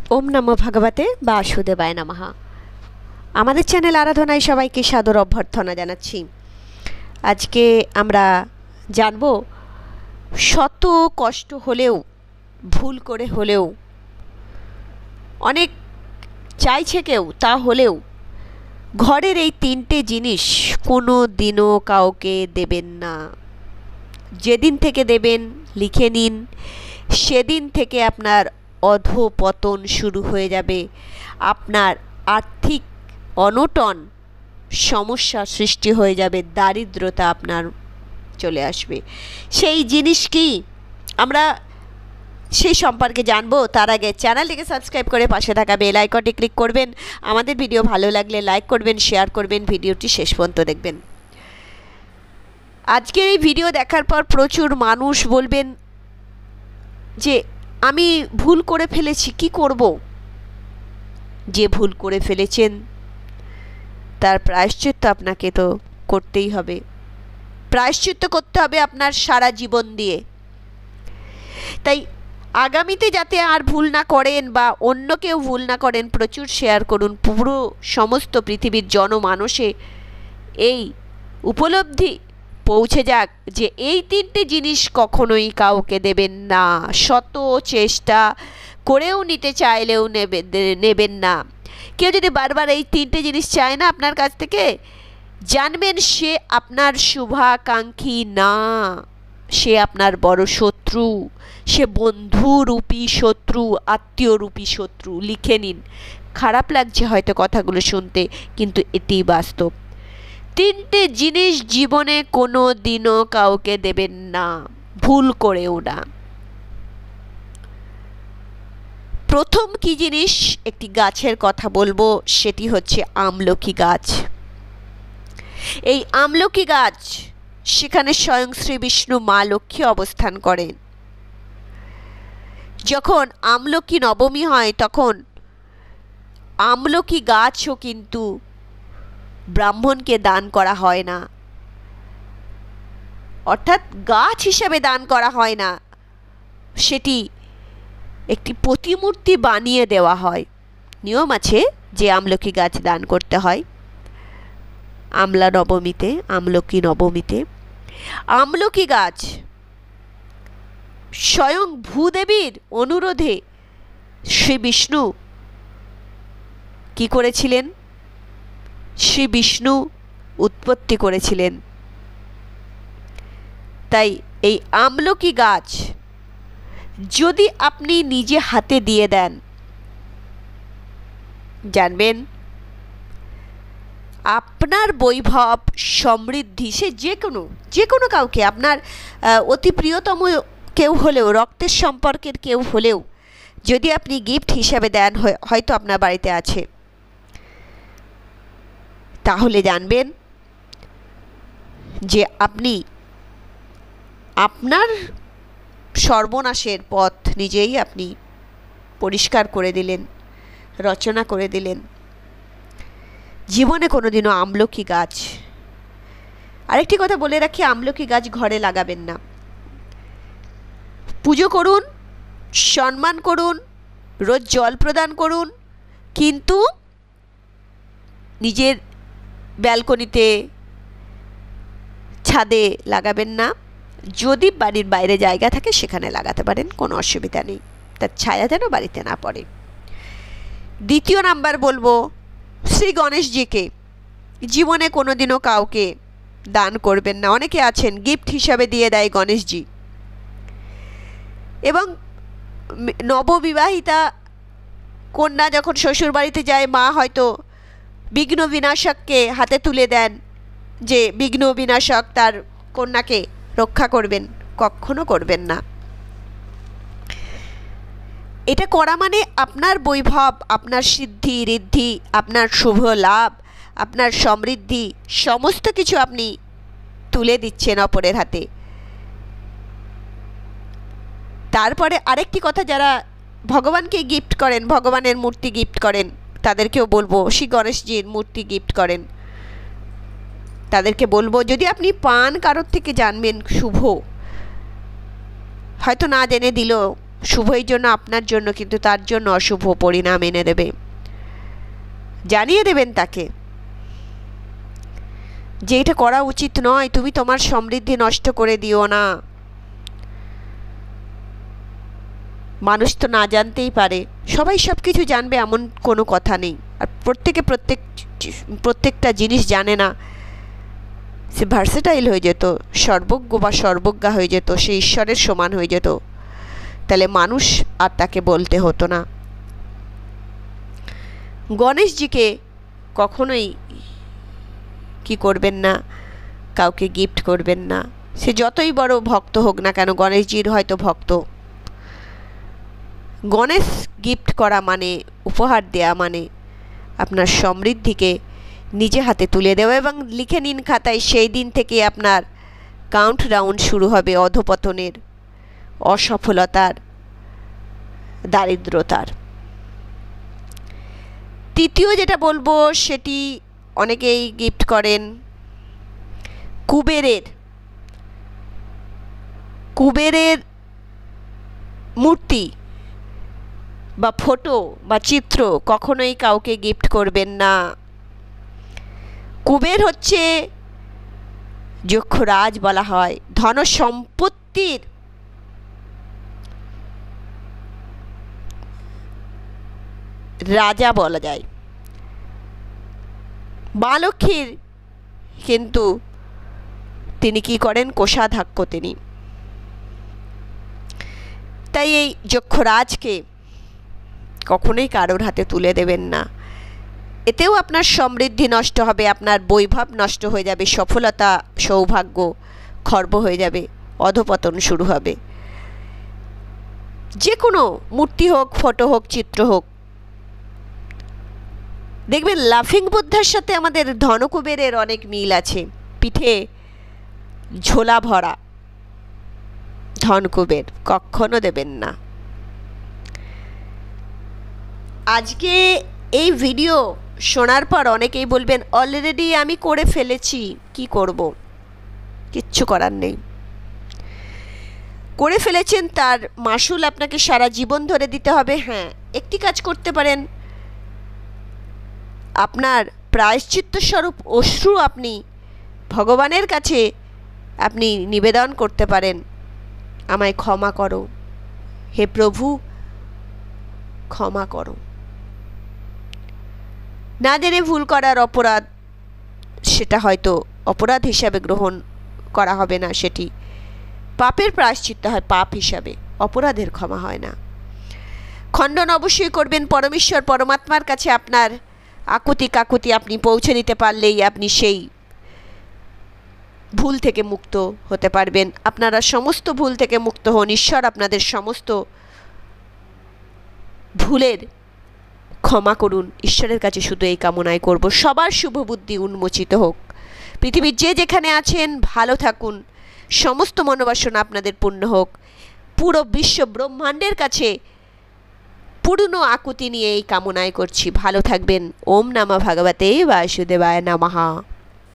ওম নমো ভগবতে বাসুদেবায় নমঃ। আমাদের চ্যানেল আরাধনায় সবাইকে সাদর অভ্যর্থনা জানাচ্ছি। আজকে আমরা জানব শত কষ্ট হলেও, ভুল করে হলেও, অনেক চাইছে কেউ, তা হলেও ঘরের এই তিনটে জিনিস কোনো দিনও কাউকে দেবেন না। যেদিন থেকে দেবেন লিখে নিন, সেদিন থেকে আপনার অধঃপতন শুরু হয়ে যাবে। আপনার আর্থিক অনটন, সমস্যা সৃষ্টি হয়ে যাবে, দারিদ্রতা আপনার চলে আসবে। সেই জিনিস কি আমরা সেই সম্পর্কে জানবো। তার আগে চ্যানেলটিকে সাবস্ক্রাইব করে পাশে থাকা বেল আইকনটি ক্লিক করবেন। আমাদের ভিডিও ভালো লাগলে লাইক করবেন, শেয়ার করবেন, ভিডিওটি শেষ পর্যন্ত দেখবেন। আজকের এই ভিডিও দেখার পর প্রচুর মানুষ বলবেন যে আমি ভুল করে ফেলেছি, কি করব? যে ভুল করে ফেলেছেন তার প্রায়শ্চিত্ত আপনাকে তো করতেই হবে। প্রায়শ্চিত্ত করতে হবে আপনার সারা জীবন দিয়ে। তাই আগামীতে যাতে আর ভুল না করেন বা অন্য কেউ ভুল না করেন, প্রচুর শেয়ার করুন। পুরো সমস্ত পৃথিবীর জনমানসে এই উপলব্ধি পৌঁছে যাক যে এই তিনটে জিনিস কখনোই কাউকে দেবেন না। শত চেষ্টা করেও নিতে চাইলেও নেবেন না। কেউ যদি বারবার এই তিনটে জিনিস চায় না আপনার কাছ থেকে, জানবেন সে আপনার শুভাকাঙ্ক্ষী না, সে আপনার বড় শত্রু। সে বন্ধুরূপী শত্রু, আত্মীয়রূপী শত্রু। লিখে নিন। খারাপ লাগছে হয়তো কথাগুলো শুনতে, কিন্তু এটি বাস্তব। তিনটে জিনিস জীবনে কোনো দিনও কাউকে দেবেন না, ভুল করেও না। প্রথম কি জিনিস? একটি গাছের কথা বলবো, সেটি হচ্ছে আমলকি গাছ। এই আমলকি গাছ, সেখানে স্বয়ং শ্রী বিষ্ণু মা লক্ষ্মী অবস্থান করেন। যখন আমলকি নবমী হয় তখন আমলকি গাছও কিন্তু ব্রাহ্মণকে দান করা হয় না, অর্থাৎ গাছ হিসেবে দান করা হয় না, সেটি একটি প্রতিমূর্তি বানিয়ে দেওয়া হয়। নিয়ম আছে যে আমলকি গাছ দান করতে হয় আমলা নবমীতে, আমলকি নবমীতে। আমলকি গাছ স্বয়ং ভূদেবীর অনুরোধে শ্রী বিষ্ণু কি করেছিলেন? শ্রী বিষ্ণু উৎপত্তি করেছিলেন। তাই এই আমলকি গাছ যদি আপনি নিজে হাতে দিয়ে দেন, জানবেন আপনার বৈভব, সমৃদ্ধি, সে যে কোনো কাউকে, আপনার অতি প্রিয়তম কেউ হলেও, রক্তের সম্পর্কের কেউ হলেও যদি আপনি গিফট হিসাবে দেন, হয়তো আপনার বাড়িতে আছে, তাহলে জানবেন যে আপনি আপনার সর্বনাশের পথ নিজেই আপনি পরিষ্কার করে দিলেন, রচনা করে দিলেন। জীবনে কোনোদিনও আমলকি গাছ, আরেকটি কথা বলে রাখি, আমলকি গাছ ঘরে লাগাবেন না। পুজো করুন, সম্মান করুন, রোজ জল প্রদান করুন, কিন্তু নিজের ব্যালকনিতে, ছাদে লাগাবেন না। যদি বাড়ির বাইরে জায়গা থাকে সেখানে লাগাতে পারেন, কোনো অসুবিধা নেই, তার ছায়া যেন বাড়িতে না পড়ে। দ্বিতীয় নাম্বার বলবো, শ্রী গণেশজিকে জীবনে কোনোদিনও কাউকে দান করবেন না। অনেকে আছেন গিফট হিসাবে দিয়ে দেয় গণেশজি, এবং নববিবাহিতা কন্যা যখন শ্বশুর বাড়িতে যায়, মা হয়তো বিঘ্ন বিনাশককে হাতে তুলে দেন যে বিঘ্ন বিনাশক তার কন্যাকে রক্ষা করবেন। কখনো করবেন না। এটা করা মানে আপনার বৈভব, আপনার সিদ্ধি ঋদ্ধি, আপনার শুভ লাভ, আপনার সমৃদ্ধি, সমস্ত কিছু আপনি তুলে দিচ্ছেন অপরের হাতে। তারপরে আরেকটি কথা, যারা ভগবানকে গিফট করেন, ভগবানের মূর্তি গিফট করেন, তাদেরকেও বলবো, শ্রী গণেশজির মূর্তি গিফট করেন, তাদেরকে বলবো, যদি আপনি পান কারোর থেকে, জানবেন শুভ, হয়তো না জেনে দিল, শুভই জন্য আপনার জন্য, কিন্তু তার জন্য অশুভ পরিণাম এনে দেবে। জানিয়ে দেবেন তাকে যে এটা করা উচিত নয়, তুমি তোমার সমৃদ্ধি নষ্ট করে দিও না। মানুষ তো না জানতেই পারে, সবাই সব কিছু জানবে এমন কোনো কথা নেই। আর প্রত্যেকটা জিনিস জানে না। সে ভার্সেটাইল হয়ে যেত, সর্বজ্ঞ বা সর্বজ্ঞা হয়ে যেত, সে ঈশ্বরের সমান হয়ে যেত, তাহলে মানুষ আর তাকে বলতে হতো না। গণেশজিকে কখনোই কি করবেন না, কাউকে গিফট করবেন না, সে যতই বড় ভক্ত হোক না কেন। গণেশজির হয়তো ভক্ত, গণেশ গিফট করা মানে, উপহার দেয়া মানে আপনার সমৃদ্ধিকে নিজে হাতে তুলে দেওয়া। এবং লিখে নিন খাতায়, সেই দিন থেকে আপনার কাউন্টডাউন শুরু হবে অধপতনের, অসফলতার, দারিদ্রতার। তৃতীয় যেটা বলবো সেটি অনেকেই গিফট করেন কুবেরের মূর্তি বা ফটো বা চিত্র কখনোই কাউকে গিফট করবেন না। কুবের হচ্ছে যক্ষরাজ বলা হয়, ধন সম্পত্তির রাজা বলা যায়। মা লক্ষ্মীর কিন্তু তিনি কি করেন, কোষাধ্যক্ষ তিনি। তাই এই যক্ষরাজকে কখনোই কারোর হাতে তুলে দেবেন না। এতেও আপনার সমৃদ্ধি নষ্ট হবে, আপনার বৈভব নষ্ট হয়ে যাবে, সফলতা সৌভাগ্য খর্ব হয়ে যাবে, অধপতন শুরু হবে। যে কোনো মূর্তি হোক, ফটো হোক, চিত্র হোক, দেখবেন লাফিং বুদ্ধার সাথে আমাদের ধনকুবেরের অনেক মিল আছে। পিঠে ঝোলা ভরা ধনকুবের কখনো দেবেন না। আজকে এই ভিডিও শোনার পর অনেকেই বলবেন, অলরেডি আমি করে ফেলেছি, কি করব? কিচ্ছু করার নেই। করে ফেলেছেন, তার মাসুল আপনাকে সারা জীবন ধরে দিতে হবে। হ্যাঁ, একটি কাজ করতে পারেন, আপনার প্রায়শ্চিত্ত স্বরূপ অশ্রু আপনি ভগবানের কাছে আপনি নিবেদন করতে পারেন, আমায় ক্ষমা করো, হে প্রভু ক্ষমা করো। না জেনে ভুল করার অপরাধ, সেটা হয়তো অপরাধ হিসাবে গ্রহণ করা হবে না, সেটি পাপের প্রায়শ্চিত্ত হয় পাপ হিসাবে, অপরাধের ক্ষমা হয় না। খণ্ডন অবশ্যই করবেন পরমেশ্বর পরমাত্মার কাছে। আপনার আকুতি কাকুতি আপনি পৌঁছে দিতে পারলেই আপনি সেই ভুল থেকে মুক্ত হতে পারবেন। আপনারা সমস্ত ভুল থেকে মুক্ত হন, ঈশ্বর আপনাদের সমস্ত ভুলের ক্ষমা করুন। ঈশ্বরের কাছে শুধু এই কামনাই করব, সবার শুভ বুদ্ধি উন্মোচিত হোক। পৃথিবীর যে যেখানে আছেন ভালো থাকুন, সমস্ত মনোবাসনা আপনাদের পূর্ণ হোক। পুরো বিশ্ব ব্রহ্মাণ্ডের কাছে পূর্ণ আকুতি নিয়ে এই কামনাই করছি। ভালো থাকবেন। ওম নমঃ ভগবতে বাসুদেবায় নমঃ।